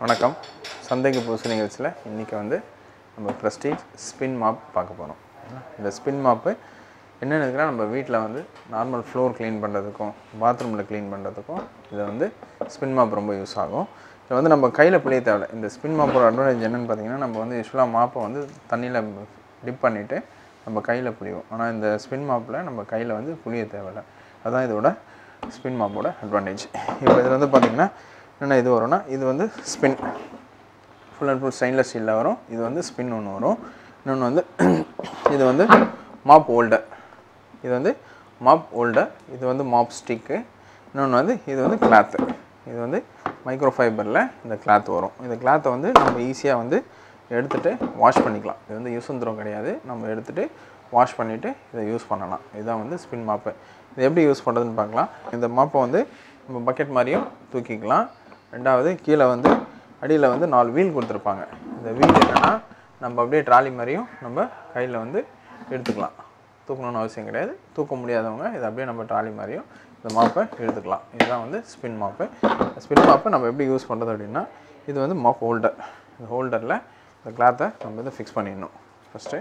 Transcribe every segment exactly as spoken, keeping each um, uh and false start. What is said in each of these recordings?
வணக்கம். சந்தைக்கு புதுசு நிகழ்ச்சியில் இன்றைக்கி வந்து நம்ம ப்ரெஸ்டீஜ் ஸ்பின் மாப் பார்க்க போகிறோம். இந்த ஸ்பின் மாப்பு என்னென்னு இருக்குன்னா, நம்ம வீட்டில் வந்து நார்மல் ஃப்ளோர் க்ளீன் பண்ணுறதுக்கும் பாத்ரூமில் க்ளீன் பண்ணுறதுக்கும் இதை வந்து ஸ்பின் மாப் ரொம்ப யூஸ் ஆகும். இதை வந்து நம்ம கையில் புளிய தேவை. இந்த ஸ்பின் மாப்போட அட்வான்டேஜ் என்னென்னு பார்த்தீங்கன்னா, நம்ம வந்து யூஸ்வலாக மாப்பை வந்து தண்ணியில் டிப் பண்ணிவிட்டு நம்ம கையில் புளிவோம். ஆனால் இந்த ஸ்பின் மாப்பில் நம்ம கையில் வந்து புளிய தேவையில்லை. அதுதான் இதோட ஸ்பின் மாப்போட அட்வான்டேஜ். இப்போ இதில் வந்து பார்த்திங்கன்னா என்ன இது வரும்னா, இது வந்து spin full and full stainless ஸ்டீலில் வரும். இது வந்து ஸ்பின் ஒன்று வரும். இன்னொன்று வந்து இது வந்து மாப் ஹோல்டர். இது வந்து மாப் ஹோல்டர். இது வந்து மாப் ஸ்டிக்கு. இன்னொன்று வந்து இது வந்து கிளாத்து. இது வந்து மைக்ரோ ஃபைபரில் இந்த கிளாத் வரும். இந்த கிளாத்தை வந்து நம்ம ஈஸியாக வந்து எடுத்துகிட்டு வாஷ் பண்ணிக்கலாம். இது வந்து யூஸ்ந்திரம் கிடையாது. நம்ம எடுத்துகிட்டு வாஷ் பண்ணிவிட்டு இதை யூஸ் பண்ணலாம். இதுதான் வந்து ஸ்பின் மாப்பு. இது எப்படி யூஸ் பண்ணுறதுன்னு பார்க்கலாம். இந்த மாப்பை வந்து நம்ம பக்கெட் மாதிரியும் தூக்கிக்கலாம். ரெண்டாவது கீழே வந்து அடியில் வந்து நாலு வீல் கொடுத்துருப்பாங்க. இந்த வீல் என்னென்னா, நம்ம அப்படியே ட்ராலி மாதிரியும் நம்ம கையில் வந்து எடுத்துக்கலாம். தூக்கணும்னு அவசியம் கிடையாது. தூக்க முடியாதவங்க இதை அப்படியே நம்ம ட்ராலி மாதிரியும் இந்த மாப்பை எடுத்துக்கலாம். இதுதான் வந்து ஸ்பின் மாப்பு. ஸ்பின் மாப்பை நம்ம எப்படி யூஸ் பண்ணுறது அப்படின்னா, இது வந்து மாப் ஹோல்டர். இந்த ஹோல்டரில் இந்த கிளாத்தை நம்ம இதை ஃபிக்ஸ் பண்ணிடணும். ஃபஸ்ட்டு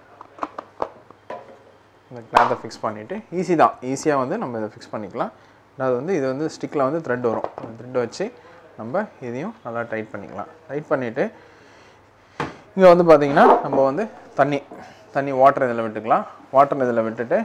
இந்த கிளாத்தை ஃபிக்ஸ் பண்ணிவிட்டு ஈஸி தான் ஈஸியாக வந்து நம்ம இதை ஃபிக்ஸ் பண்ணிக்கலாம். அதாவது வந்து இது வந்து ஸ்டிக்கில் வந்து த்ரெட் வரும். அந்த த்ரெட்டை வச்சு நம்ம இதையும் நல்லா டைட் பண்ணிக்கலாம். டைட் பண்ணிவிட்டு இங்கே வந்து பார்த்திங்கன்னா நம்ம வந்து தண்ணி தண்ணி வாட்டர் இதில் விட்டுக்கலாம். வாட்டர் இதில் விட்டுட்டு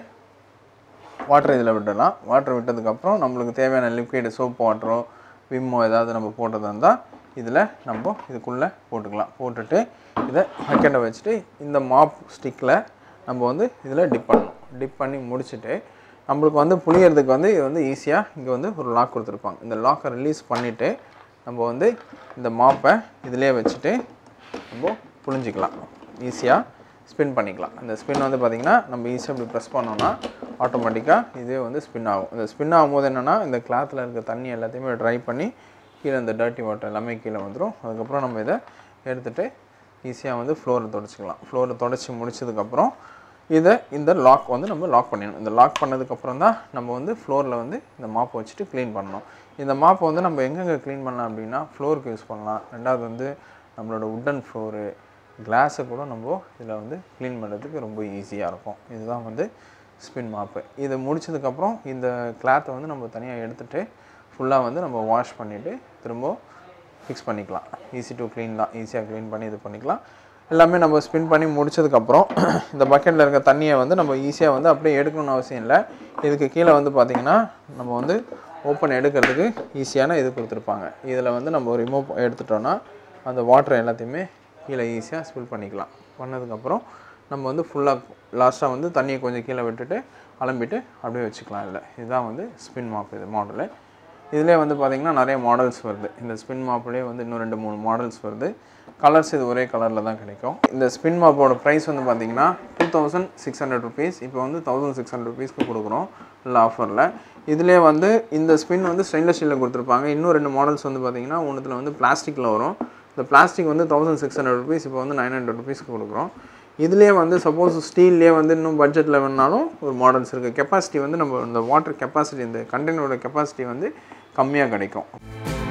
வாட்டர் இதில் விட்டுடலாம். வாட்டர் விட்டதுக்கப்புறம் நம்மளுக்கு தேவையான லிக்விடு சோப் வாட்டரோ விம்மோ ஏதாவது நம்ம போட்டதாக இருந்தால் இதில் நம்ம இதுக்குள்ளே போட்டுக்கலாம். போட்டுட்டு இதை பக்கெட்டை வச்சுட்டு இந்த மாப் ஸ்டிக்கில் நம்ம வந்து இதில் டிப் பண்ணணும். டிப் பண்ணி முடிச்சுட்டு நம்மளுக்கு வந்து புளியறதுக்கு வந்து இது வந்து ஈஸியாக இங்கே வந்து ஒரு லாக் கொடுத்துருப்பாங்க. இந்த லாக்கை ரிலீஸ் பண்ணிவிட்டு நம்ம வந்து இந்த மாப்பை இதிலே வச்சுட்டு நம்ம புளிஞ்சிக்கலாம். ஈஸியாக ஸ்பின் பண்ணிக்கலாம். இந்த ஸ்பின் வந்து பார்த்திங்கன்னா நம்ம ஈஸியாக இப்படி ப்ரெஸ் பண்ணோன்னா ஆட்டோமேட்டிக்காக இதே வந்து ஸ்பின் ஆகும். இந்த ஸ்பின் ஆகும்போது என்னென்னா, இந்த கிளாத்தில் இருக்க தண்ணி எல்லாத்தையுமே ட்ரை பண்ணி கீழே இந்த டர்ட்டி வாட்டர் எல்லாமே கீழே வந்துடும். அதுக்கப்புறம் நம்ம இதை எடுத்துகிட்டு ஈஸியாக வந்து ஃப்ளோரை தொடச்சிக்கலாம். ஃப்ளோரை தொடச்சி முடிச்சதுக்கப்புறம் இதை இந்த லாக் வந்து நம்ம லாக் பண்ணிடணும். இந்த லாக் பண்ணதுக்கப்புறம் தான் நம்ம வந்து ஃப்ளோரில் வந்து இந்த மாப்பை வச்சுட்டு க்ளீன் பண்ணணும். இந்த மாப்பை வந்து நம்ம எங்கெங்கே க்ளீன் பண்ணலாம் அப்படின்னா, ஃப்ளோருக்கு யூஸ் பண்ணலாம். ரெண்டாவது வந்து நம்மளோட உட்டன் ஃப்ளோரு கிளாஸை கூட நம்ம இதில் வந்து க்ளீன் பண்ணுறதுக்கு ரொம்ப ஈஸியாக இருக்கும். இதுதான் வந்து ஸ்பின் மாப்பு. இதை முடிச்சதுக்கப்புறம் இந்த கிளாத்தை வந்து நம்ம தனியாக எடுத்துகிட்டு ஃபுல்லாக வந்து நம்ம வாஷ் பண்ணிவிட்டு திரும்ப ஃபிக்ஸ் பண்ணிக்கலாம். ஈஸி டு க்ளீன் தான். ஈஸியாக க்ளீன் பண்ணி இது பண்ணிக்கலாம். எல்லாமே நம்ம ஸ்பின் பண்ணி முடிச்சதுக்கப்புறம் இந்த பக்கெட்டில் இருக்க தண்ணியை வந்து நம்ம ஈஸியாக வந்து அப்படியே எடுக்கணும்னு அவசியம் இல்லை. இதுக்கு கீழே வந்து பார்த்திங்கன்னா நம்ம வந்து ஓப்பன் எடுக்கிறதுக்கு ஈஸியான இது கொடுத்துருப்பாங்க. இதில் வந்து நம்ம ரிமூவ் எடுத்துட்டோன்னா அந்த வாட்டர் எல்லாத்தையுமே கீழே ஈஸியாக ஸ்பில் பண்ணிக்கலாம். பண்ணதுக்கப்புறம் நம்ம வந்து ஃபுல்லாக லாஸ்ட்டாக வந்து தண்ணியை கொஞ்சம் கீழே விட்டுட்டு அலம்பிட்டு அப்படியே வச்சுக்கலாம். இல்லை இதுதான் வந்து ஸ்பின் மாப். இது மாடலு. இதிலே வந்து பார்த்திங்கன்னா நிறைய மாடல்ஸ் வருது. இந்த ஸ்பின் மாப்லேயே வந்து இன்னும் ரெண்டு மூணு மாடல்ஸ் வருது. கலர்ஸ் இது ஒரே கலரில் தான் கிடைக்கும். இந்த ஸ்பின் மாப்போட ப்ரைஸ் வந்து பார்த்திங்கன்னா two thousand six hundred rupees. இப்போ வந்து தௌசண்ட் சிக்ஸ் ஹண்ட்ரட் ருபீஸ்க்கு கொடுக்குறோம் இல்லை ஆஃபரில். இதிலே வந்து இந்த ஸ்பின் வந்து ஸ்டெயின்லெஸ் ஸ்டீலில் கொடுத்துருப்பாங்க. இன்னும் ரெண்டு மாடல்ஸ் வந்து பார்த்திங்கன்னா ஒன்றுத்தில் வந்து பிளாஸ்டிக்கில் வரும். இந்த பிளாஸ்டிக் வந்து தௌசண்ட் சிக்ஸ் ஹண்ட்ரட் ருபீஸ் இப்போ வந்து நைன் ஹண்ட்ரட் ருபீஸ்க்கு கொடுக்குறோம். இதுலேயே வந்து சப்போஸ் ஸ்டீல்லே வந்து இன்னும் பட்ஜெட்டில் வேணாலும் ஒரு மாடல்ஸ் இருக்குது. கெப்பாசிட்டி வந்து நம்ம இந்த வாட்டர் கெப்பாசிட்டி இந்த கண்டெய்னரோட கெப்பாசிட்டி வந்து கம்மியாக கிடைக்கும்.